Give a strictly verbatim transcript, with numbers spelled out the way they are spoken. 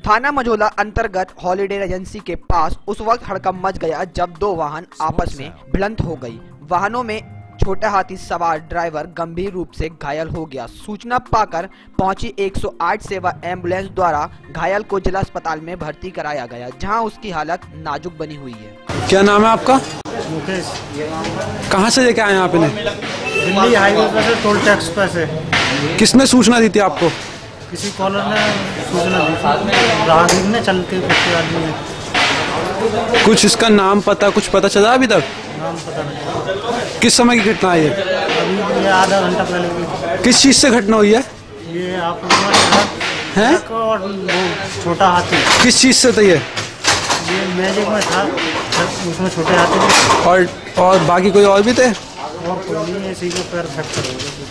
थाना मझोला अंतर्गत holiday agency के पास उस वक्त हड़कंप मच गया जब दो वाहन आपस में भिड़ंत हो गई। वाहनों में छोटा हाथी सवार ड्राइवर गंभीर रूप से घायल हो गया। सूचना पाकर पहुंची एक सौ आठ सेवा एम्बुलेंस द्वारा घायल को जिला अस्पताल में भर्ती कराया गया, जहां उसकी हालत नाजुक बनी हुई है। क्या नाम है आपका? मुकेश। कहाँ से लेके आए आप इन्हें? दिल्ली हाईवे पर से, टोल टैक्स पर से। किसने सूचना दी थी आपको? किसी कॉलर ने सूचना दी थी, राहगीर ने, चलते फिरते आदमी ने। कुछ इसका नाम पता कुछ पता चला अभी तक? नाम पता नहीं। किस समय की घटना है ये? अभी ये आधा घंटा पहले की। किस चीज़ से घटना हुई है? ये आप हैं और वो छोटा हाथी। किस चीज़ से था ये? ये मैजिक में था, उसमें छोटे हाथी। और और बाकी कोई और भी थे? और कोई नहीं, इसी के पैर फ्रैक्चर हो गए।